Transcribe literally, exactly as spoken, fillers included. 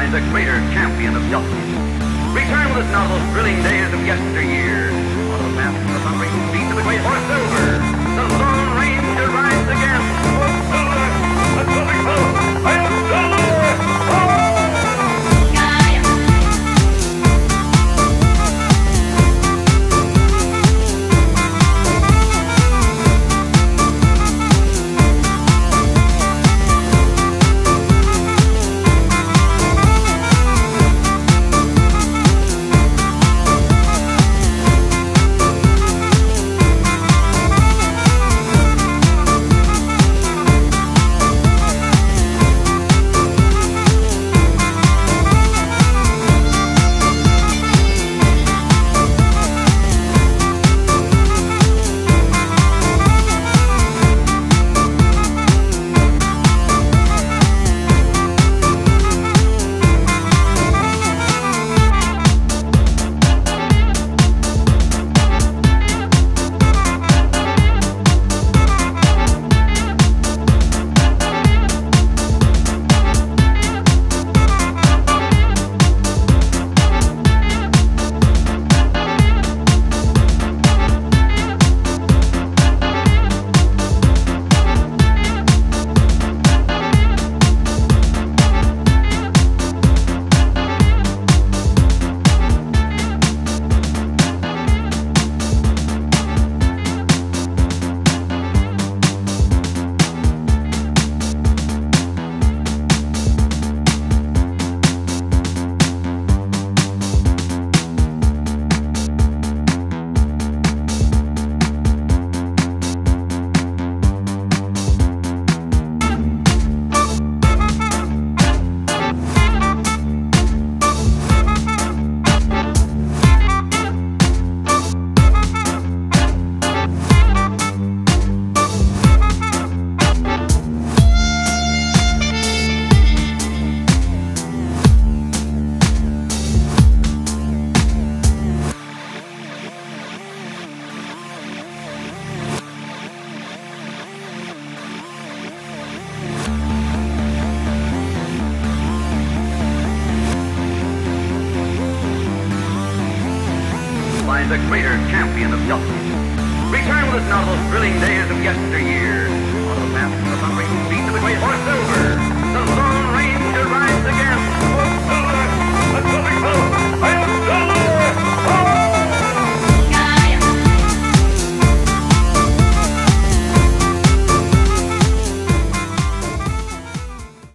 lies a greater champion of justice. Return with us now to those thrilling days of yesteryear. On the path to the thundering feet of the great horse Silver, the Lone Ranger rides again. Oh, Silver! That's what we call I am Silver! Oh! lies a greater champion of justice. Return with us now to those thrilling days of yesteryear. On the path to the thundering feet of the great horse Silver.